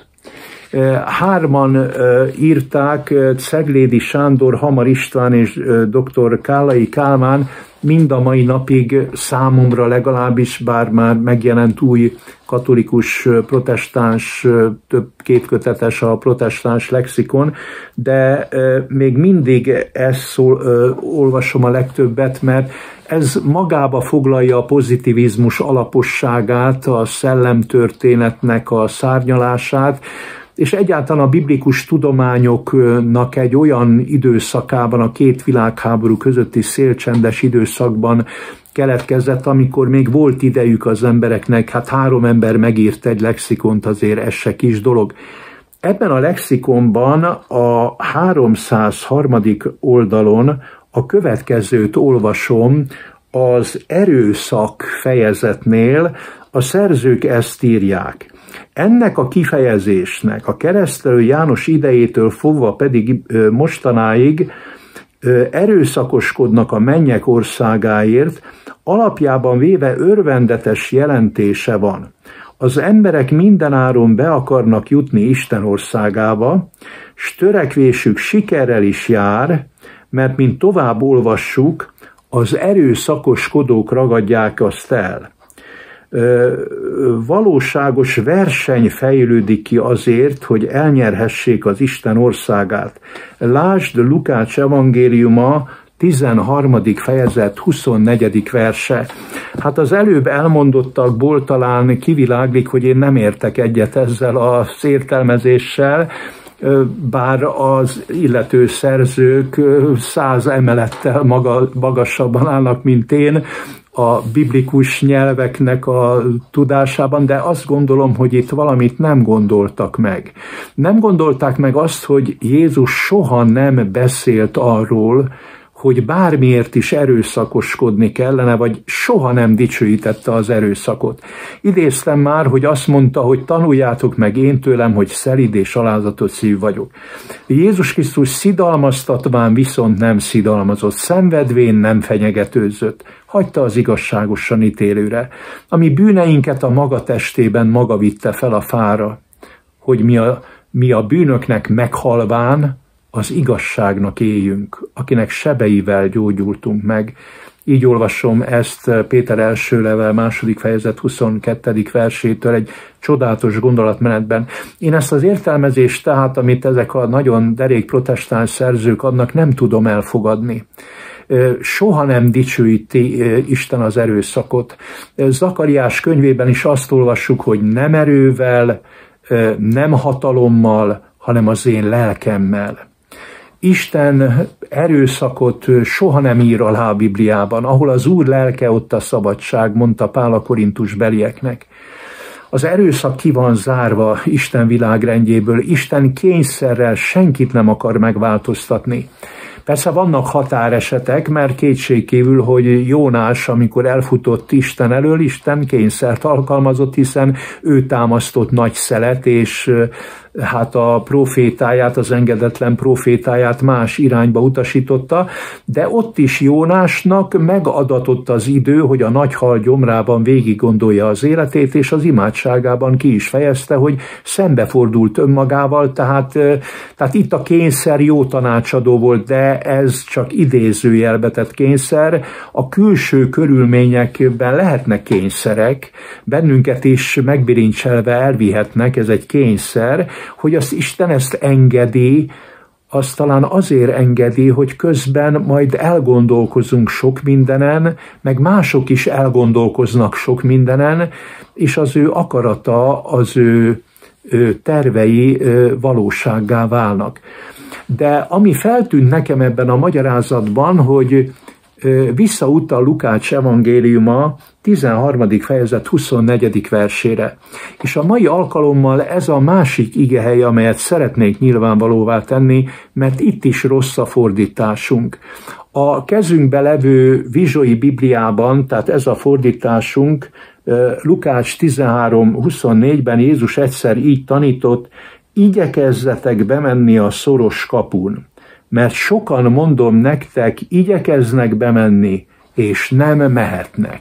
Hárman írták, Ceglédi Sándor, Hamar István és dr. Kállai Kálmán, mind a mai napig számomra legalábbis, bár már megjelent új katolikus, protestáns, több kétkötetes a protestáns lexikon, de még mindig ezt szól, olvasom a legtöbbet, mert ez magába foglalja a pozitivizmus alaposságát, a szellemtörténetnek a szárnyalását, és egyáltalán a biblikus tudományoknak egy olyan időszakában, a két világháború közötti szélcsendes időszakban keletkezett, amikor még volt idejük az embereknek, hát három ember megírt egy lexikont, azért ez se kis dolog. Ebben a lexikonban a háromszázharmadik oldalon a következőt olvasom, az erőszak fejezetnél a szerzők ezt írják. Ennek a kifejezésnek a keresztelő János idejétől fogva pedig mostanáig erőszakoskodnak a mennyek országáért, alapjában véve örvendetes jelentése van. Az emberek mindenáron be akarnak jutni Isten országába, s törekvésük sikerrel is jár, mert mint tovább olvassuk, az erőszakoskodók ragadják azt el. Valóságos verseny fejlődik ki azért, hogy elnyerhessék az Isten országát. Lásd Lukács evangéliuma tizenharmadik fejezet huszonnegyedik verse. Hát az előbb elmondottakból talán kiviláglik, hogy én nem értek egyet ezzel az értelmezéssel, bár az illető szerzők száz emelettel maga, magasabban állnak, mint én, a biblikus nyelveknek a tudásában, de azt gondolom, hogy itt valamit nem gondoltak meg. Nem gondolták meg azt, hogy Jézus soha nem beszélt arról, hogy bármiért is erőszakoskodni kellene, vagy soha nem dicsőítette az erőszakot. Idéztem már, hogy azt mondta, hogy tanuljátok meg én tőlem, hogy szelíd és alázatos szív vagyok. Jézus Krisztus szidalmaztatván viszont nem szidalmazott, szenvedvén nem fenyegetőzött, hagyta az igazságosan ítélőre, ami bűneinket a maga testében maga vitte fel a fára, hogy mi a, mi a bűnöknek meghalván az igazságnak éljünk, akinek sebeivel gyógyultunk meg. Így olvasom ezt Péter első levél második fejezet huszonkettedik versétől egy csodálatos gondolatmenetben. Én ezt az értelmezést tehát, amit ezek a nagyon derék protestáns szerzők adnak, nem tudom elfogadni. Soha nem dicsőíti Isten az erőszakot. Zakariás könyvében is azt olvassuk, hogy nem erővel, nem hatalommal, hanem az én lelkemmel. Isten erőszakot soha nem ír alá a Bibliában. Ahol az Úr lelke, ott a szabadság, mondta Pál a Korintus belieknek. Az erőszak ki van zárva Isten világrendjéből. Isten kényszerrel senkit nem akar megváltoztatni. Persze vannak határesetek, mert kétségkívül, hogy Jónás, amikor elfutott Isten elől, Isten kényszert alkalmazott, hiszen ő támasztott nagy szelet, és hát a profétáját, az engedetlen profétáját más irányba utasította, de ott is Jónásnak megadatott az idő, hogy a nagy hal gyomrában végig gondolja az életét, és az imádságában ki is fejezte, hogy szembefordult önmagával, tehát, tehát itt a kényszer jó tanácsadó volt, de ez csak idézőjelbe tett kényszer. A külső körülményekben lehetnek kényszerek, bennünket is megbirincselve elvihetnek, ez egy kényszer, hogy azt Isten ezt engedi, azt talán azért engedi, hogy közben majd elgondolkozunk sok mindenen, meg mások is elgondolkoznak sok mindenen, és az ő akarata, az ő, ő tervei valósággá válnak. De ami feltűnt nekem ebben a magyarázatban, hogy visszautal Lukács evangéliuma tizenharmadik fejezet huszonnegyedik versére. És a mai alkalommal ez a másik igehely, amelyet szeretnék nyilvánvalóvá tenni, mert itt is rossz a fordításunk. A kezünkbe levő Vizsói Bibliában, tehát ez a fordításunk, Lukács tizenhárom huszonnégyben Jézus egyszer így tanított: igyekezzetek bemenni a szoros kapun, mert sokan, mondom nektek, igyekeznek bemenni, és nem mehetnek.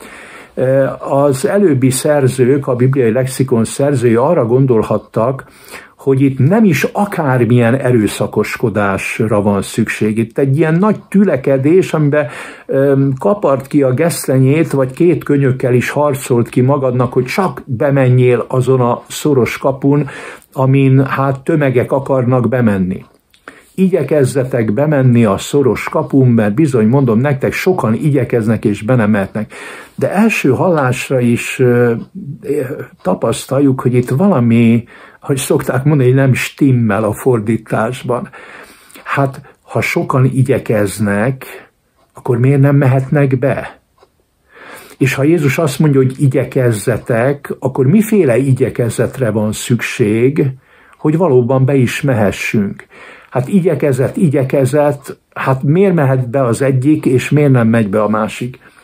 Az előbbi szerzők, a bibliai lexikon szerzői arra gondolhattak, hogy itt nem is akármilyen erőszakoskodásra van szükség. Itt egy ilyen nagy tülekedés, amiben kapart ki a gesztenyét, vagy két könyökkel is harcolt ki magadnak, hogy csak bemenjél azon a szoros kapun, amin hát tömegek akarnak bemenni. Igyekezzetek bemenni a szoros kapun, mert bizony mondom nektek, sokan igyekeznek és be nem mehetnek. De első hallásra is tapasztaljuk, hogy itt valami, hogy szokták mondani, hogy nem stimmel a fordításban. Hát, ha sokan igyekeznek, akkor miért nem mehetnek be? És ha Jézus azt mondja, hogy igyekezzetek, akkor miféle igyekezetre van szükség, hogy valóban be is mehessünk? Hát igyekezett, igyekezett, hát miért mehet be az egyik, és miért nem megy be a másik?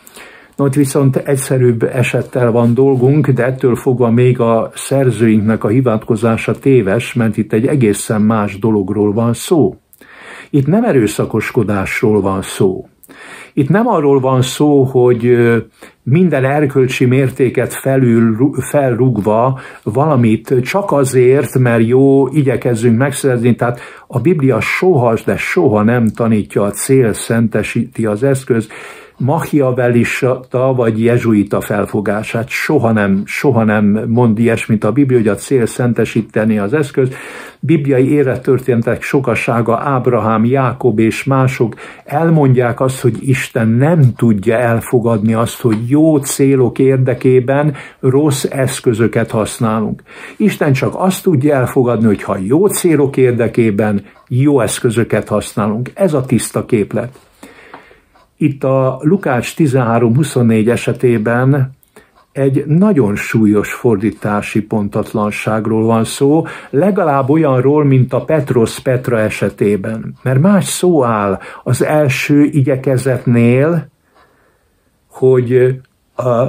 Ott viszont egyszerűbb esettel van dolgunk, de ettől fogva még a szerzőinknek a hivatkozása téves, mert itt egy egészen más dologról van szó. Itt nem erőszakoskodásról van szó. Itt nem arról van szó, hogy minden erkölcsi mértéket felül, felrúgva valamit csak azért, mert jó, igyekezzünk megszerezni. Tehát a Biblia soha, de soha nem tanítja, a cél szentesíti az eszköz, machiavellista vagy jezsuita felfogását. Soha nem, soha nem mond ilyesmit a Biblia, hogy a cél szentesíteni az eszköz. Bibliai élettörténetek sokasága, Ábrahám, Jákob és mások elmondják azt, hogy Isten nem tudja elfogadni azt, hogy jó célok érdekében rossz eszközöket használunk. Isten csak azt tudja elfogadni, hogy ha jó célok érdekében jó eszközöket használunk. Ez a tiszta képlet. Itt a Lukács tizenhárom huszonnégy esetében egy nagyon súlyos fordítási pontatlanságról van szó, legalább olyanról, mint a Petros Petra esetében. Mert más szó áll az első igyekezetnél, hogy a,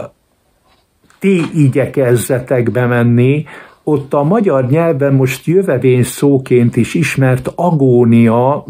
ti igyekezzetek bemenni, ott a magyar nyelven most jövevény szóként is ismert agónia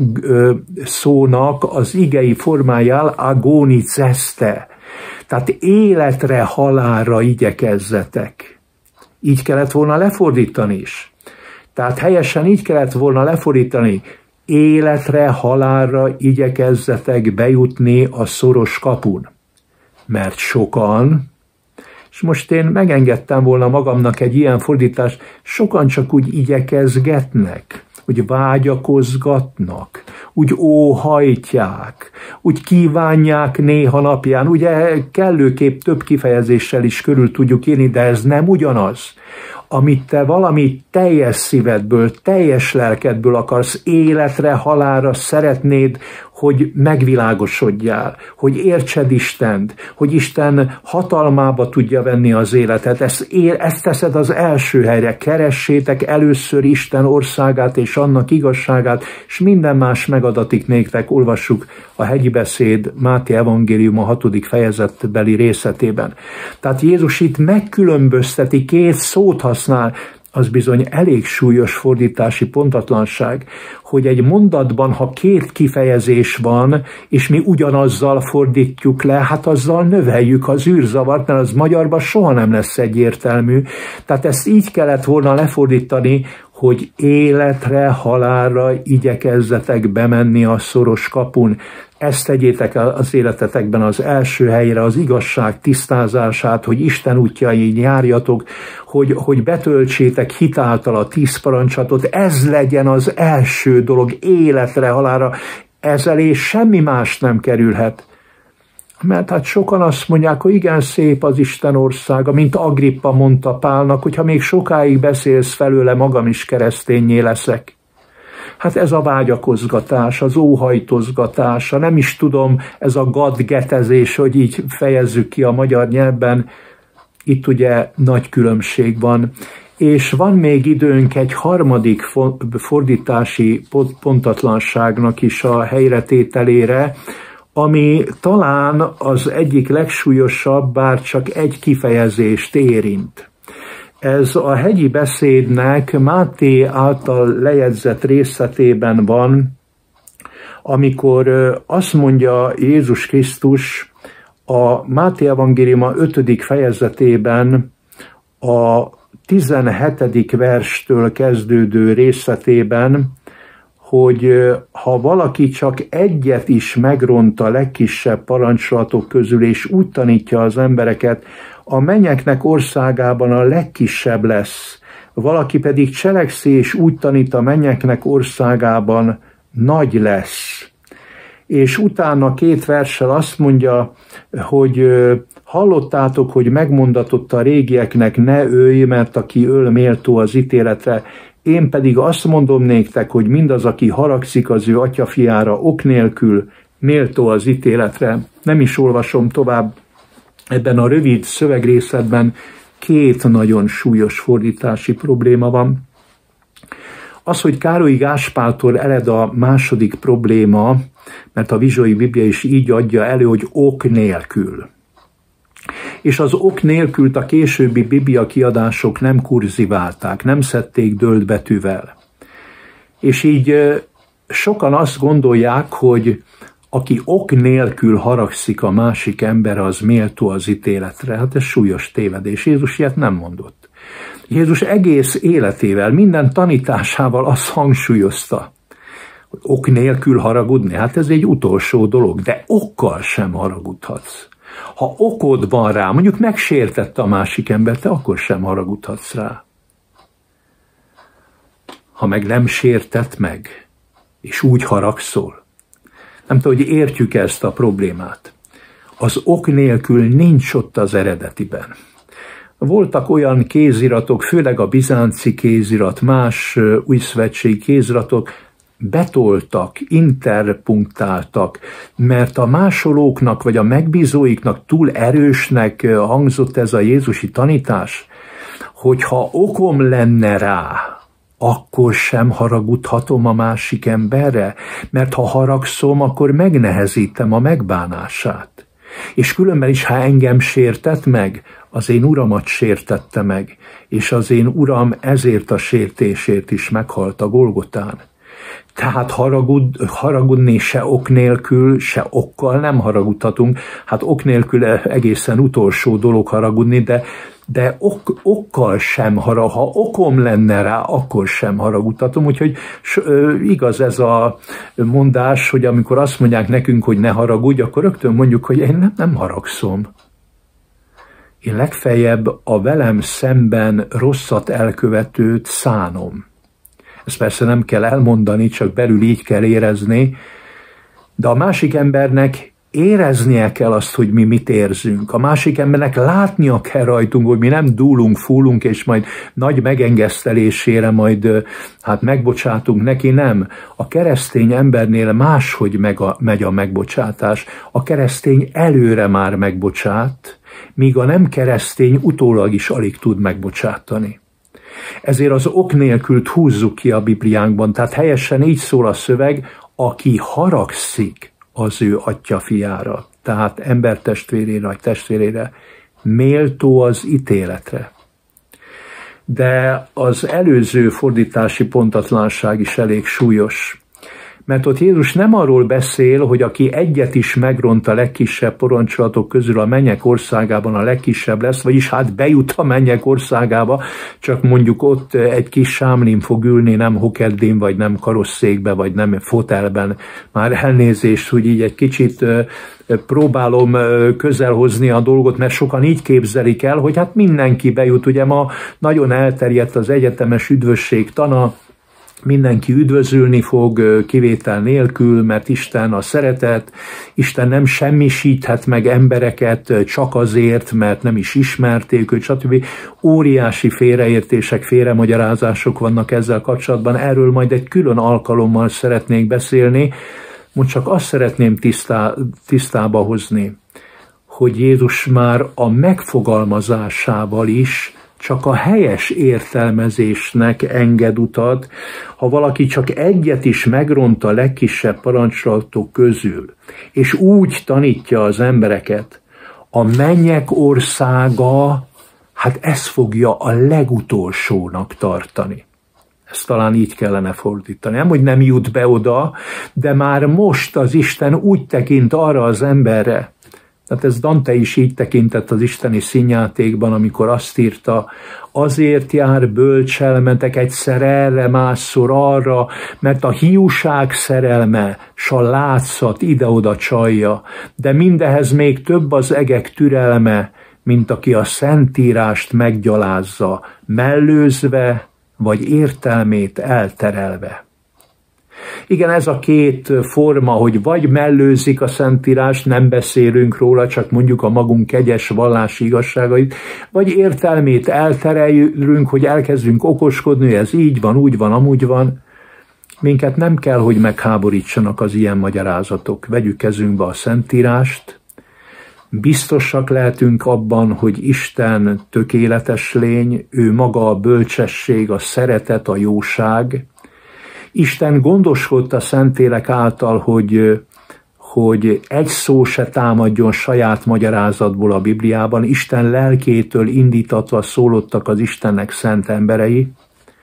szónak az igei formájál agoniceste. Tehát életre, halálra igyekezzetek. Így kellett volna lefordítani is. Tehát helyesen így kellett volna lefordítani. Életre, halálra igyekezzetek bejutni a szoros kapun. Mert sokan, és most én megengedtem volna magamnak egy ilyen fordítást, sokan csak úgy igyekezgetnek, úgy vágyakozgatnak, úgy óhajtják, úgy kívánják néha napján, ugye kellőképp több kifejezéssel is körül tudjuk írni, de ez nem ugyanaz. Amit te valami teljes szívedből, teljes lelkedből akarsz, életre, halálra szeretnéd, hogy megvilágosodjál, hogy értsed Istent, hogy Isten hatalmába tudja venni az életet. Ezt, ezt teszed az első helyre. Keressétek először Isten országát és annak igazságát, és minden más megadatik néktek. Olvassuk a hegyi beszéd Máté evangélium a hatodik fejezetbeli részletében. Tehát Jézus itt megkülönbözteti, két szót használ, az bizony elég súlyos fordítási pontatlanság, hogy egy mondatban, ha két kifejezés van, és mi ugyanazzal fordítjuk le, hát azzal növeljük az űrzavart, mert az magyarban soha nem lesz egyértelmű. Tehát ezt így kellett volna lefordítani, hogy életre, halálra igyekezzetek bemenni a szoros kapun. Ezt tegyétek az életetekben az első helyre, az igazság tisztázását, hogy Isten útjain járjatok, hogy, hogy betöltsétek hitáltal a tíz parancslatot. Ez legyen az első dolog, életre, halálra. Ezzel és semmi más nem kerülhet. Mert hát sokan azt mondják, hogy igen, szép az Isten országa, mint Agrippa mondta Pálnak, hogy ha még sokáig beszélsz felőle, magam is kereszténnyé leszek. Hát ez a vágyakozgatás, az óhajtozgatás, nem is tudom, ez a gadgetezés, hogy így fejezzük ki a magyar nyelvben, itt ugye nagy különbség van. És van még időnk egy harmadik fordítási pontatlanságnak is a helyretételére, ami talán az egyik legsúlyosabb, bár csak egy kifejezést érint. Ez a hegyi beszédnek Máté által lejegyzett részletében van, amikor azt mondja Jézus Krisztus a Máté evangéliuma ötödik fejezetében a tizenhetedik verstől kezdődő részletében, hogy ha valaki csak egyet is megront a legkisebb parancsolatok közül, és úgy tanítja az embereket, a mennyeknek országában a legkisebb lesz. Valaki pedig cselekszi, és úgy tanít, a mennyeknek országában nagy lesz. És utána két verssel azt mondja, hogy hallottátok, hogy megmondatott a régieknek, ne ölj, mert aki öl, méltó az ítéletre. Én pedig azt mondom néktek, hogy mindaz, aki haragszik az ő atyafiára ok nélkül, méltó az ítéletre. Nem is olvasom tovább. Ebben a rövid szövegrészletben két nagyon súlyos fordítási probléma van. Az, hogy Károly Gáspártól ered a második probléma, mert a Vizsói Biblia is így adja elő, hogy ok nélkül. és az ok nélkült a későbbi Biblia kiadások nem kurziválták, nem szedték dölt-betűvel. És így sokan azt gondolják, hogy aki ok nélkül haragszik a másik emberre, az méltó az ítéletre. Hát ez súlyos tévedés. Jézus ilyet nem mondott. Jézus egész életével, minden tanításával azt hangsúlyozta, hogy ok nélkül haragudni, hát ez egy utolsó dolog, de okkal sem haragudhatsz. Ha okod van rá, mondjuk megsértette a másik embert, te akkor sem haragudhatsz rá. Ha meg nem sértett meg, és úgy haragszol, nem tudom, hogy értjük ezt a problémát. Az ok nélkül nincs ott az eredetiben. Voltak olyan kéziratok, főleg a bizánci kézirat, más újszövetségi kéziratok, betoltak, interpunktáltak, mert a másolóknak vagy a megbízóiknak túl erősnek hangzott ez a jézusi tanítás, hogyha okom lenne rá, akkor sem haragudhatom a másik emberre, mert ha haragszom, akkor megnehezítem a megbánását. És különben is, ha engem sértett meg, az én uramat sértette meg, és az én uram ezért a sértésért is meghalt a Golgotán. Tehát haragud, haragudni se ok nélkül, se okkal nem haragudhatunk. Hát ok nélkül egészen utolsó dolog haragudni, de, de ok, okkal sem harag. Ha okom lenne rá, akkor sem haragudhatom. Úgyhogy igaz ez a mondás, hogy amikor azt mondják nekünk, hogy ne haragudj, akkor rögtön mondjuk, hogy én nem, nem haragszom. Én legfeljebb a velem szemben rosszat elkövetőt szánom. Ezt persze nem kell elmondani, csak belül így kell érezni, de a másik embernek éreznie kell azt, hogy mi mit érzünk. A másik embernek látnia kell rajtunk, hogy mi nem dúlunk, fúlunk, és majd nagy megengesztelésére majd hát megbocsátunk neki, nem. A keresztény embernél máshogy meg a, megy a megbocsátás. A keresztény előre már megbocsát, míg a nem keresztény utólag is alig tud megbocsátani. Ezért az ok nélkült húzzuk ki a Bibliánkban, tehát helyesen így szól a szöveg, aki haragszik az ő atya fiára, tehát embertestvérére vagy testvérére, méltó az ítéletre. De az előző fordítási pontatlanság is elég súlyos. Mert ott Jézus nem arról beszél, hogy aki egyet is megront a legkisebb parancsolatok közül, a mennyek országában a legkisebb lesz, vagyis hát bejut a mennyek országába, csak mondjuk ott egy kis sámlin fog ülni, nem hokeddin, vagy nem karosszékbe, vagy nem fotelben. Már elnézést, hogy így egy kicsit próbálom közelhozni a dolgot, mert sokan így képzelik el, hogy hát mindenki bejut. Ugye ma nagyon elterjedt az egyetemes üdvösség tana, mindenki üdvözülni fog kivétel nélkül, mert Isten a szeretet, Isten nem semmisíthet meg embereket csak azért, mert nem is ismerték őt, stb. Óriási félreértések, félremagyarázások vannak ezzel kapcsolatban, erről majd egy külön alkalommal szeretnék beszélni, most csak azt szeretném tisztá, tisztába hozni, hogy Jézus már a megfogalmazásával is csak a helyes értelmezésnek enged utat, ha valaki csak egyet is megront a legkisebb parancsolatok közül, és úgy tanítja az embereket, a mennyek országa, hát ezt fogja a legutolsónak tartani. Ezt talán így kellene fordítani. Nem, hogy nem jut be oda, de már most az Isten úgy tekint arra az emberre, tehát ez Dante is így tekintett az isteni színjátékban, amikor azt írta, azért jár bölcselmetek egyszer erre, másszor arra, mert a hiúság szerelme, s a látszat ide-oda csalja, de mindehez még több az egek türelme, mint aki a szentírást meggyalázza, mellőzve, vagy értelmét elterelve. Igen, ez a két forma, hogy vagy mellőzik a Szentírást, nem beszélünk róla, csak mondjuk a magunk kegyes vallási igazságait, vagy értelmét eltereljünk, hogy elkezdünk okoskodni, hogy ez így van, úgy van, amúgy van. Minket nem kell, hogy megháborítsanak az ilyen magyarázatok. Vegyük kezünkbe a Szentírást, biztosak lehetünk abban, hogy Isten tökéletes lény, ő maga a bölcsesség, a szeretet, a jóság. Isten gondoskodta a Szentlélek által, hogy, hogy egy szó se támadjon saját magyarázatból a Bibliában, Isten lelkétől indítatva szólottak az Istennek szent emberei.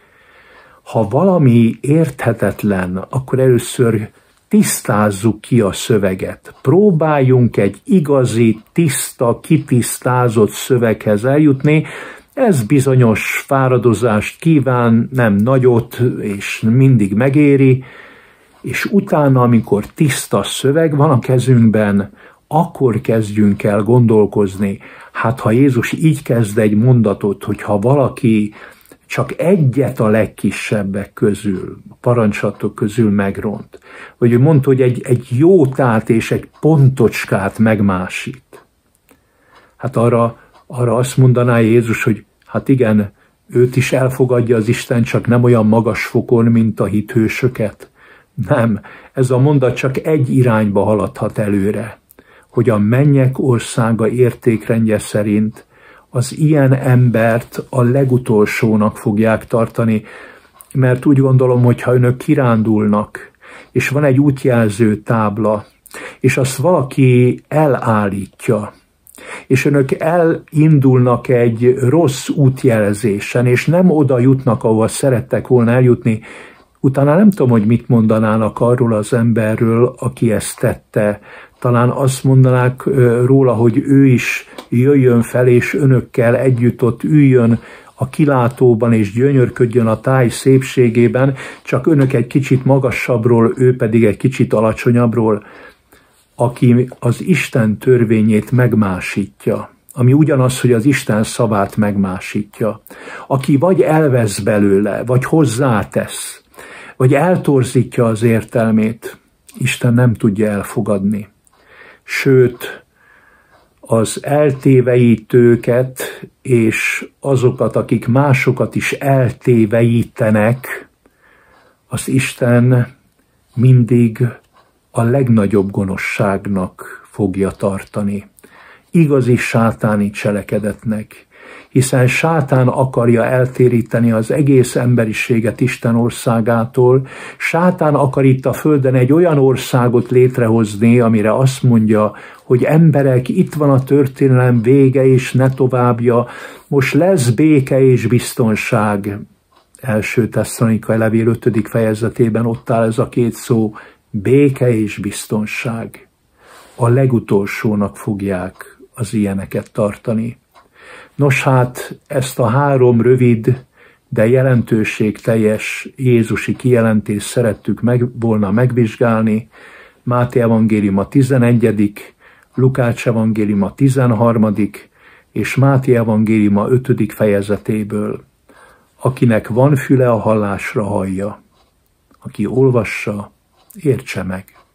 Ha valami érthetetlen, akkor először tisztázzuk ki a szöveget. Próbáljunk egy igazi, tiszta, kitisztázott szöveghez eljutni. Ez bizonyos fáradozást kíván, nem nagyot, és mindig megéri, és utána, amikor tiszta szöveg van a kezünkben, akkor kezdjünk el gondolkozni. Hát ha Jézus így kezd egy mondatot, hogyha valaki csak egyet a legkisebbek közül, a parancsolatok közül megront, vagy ő mondta, hogy egy, egy jótát és egy pontocskát megmásít. Hát arra, arra azt mondaná Jézus, hogy hát igen, őt is elfogadja az Isten, csak nem olyan magas fokon, mint a hithősöket. Nem, ez a mondat csak egy irányba haladhat előre, hogy a mennyek országa értékrendje szerint az ilyen embert a legutolsónak fogják tartani, mert úgy gondolom, hogy ha önök kirándulnak, és van egy útjelző tábla, és azt valaki elállítja, és önök elindulnak egy rossz útjelzésen, és nem oda jutnak, ahova szerettek volna eljutni, utána nem tudom, hogy mit mondanának arról az emberről, aki ezt tette. Talán azt mondanák róla, hogy ő is jöjjön fel, és önökkel együtt ott üljön a kilátóban, és gyönyörködjön a táj szépségében, csak önök egy kicsit magasabbról, ő pedig egy kicsit alacsonyabbról, aki az Isten törvényét megmásítja, ami ugyanaz, hogy az Isten szavát megmásítja, aki vagy elvesz belőle, vagy hozzátesz, vagy eltorzítja az értelmét, Isten nem tudja elfogadni. Sőt, az eltéveítőket és azokat, akik másokat is eltéveítenek, az Isten mindig a legnagyobb gonoszságnak fogja tartani. Igazi sátáni cselekedetnek, hiszen sátán akarja eltéríteni az egész emberiséget Isten országától, sátán akar itt a földön egy olyan országot létrehozni, amire azt mondja, hogy emberek, itt van a történelem vége, és ne továbbja, most lesz béke és biztonság. Első Tesszalonikai levél ötödik fejezetében ott áll ez a két szó, béke és biztonság. A legutolsónak fogják az ilyeneket tartani. Nos hát, ezt a három rövid, de jelentőségteljes jézusi kijelentést szerettük meg, volna megvizsgálni. Máté evangélium a tizenegyedik, Lukács evangélium a tizenharmadik és Máté evangélium a ötödik fejezetéből. Akinek van füle a hallásra, hallja. Aki olvassa, értse meg.